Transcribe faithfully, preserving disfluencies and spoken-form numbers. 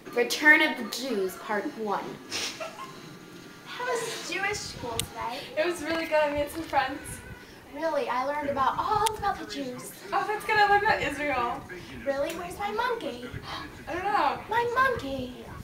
Return of the Jews, Part one. How was Jewish school today? It was really good. I made some friends. Really, I learned about all about the Jews. Oh, that's good. I learned about Israel. Really? Where's my monkey? I don't know. My monkey!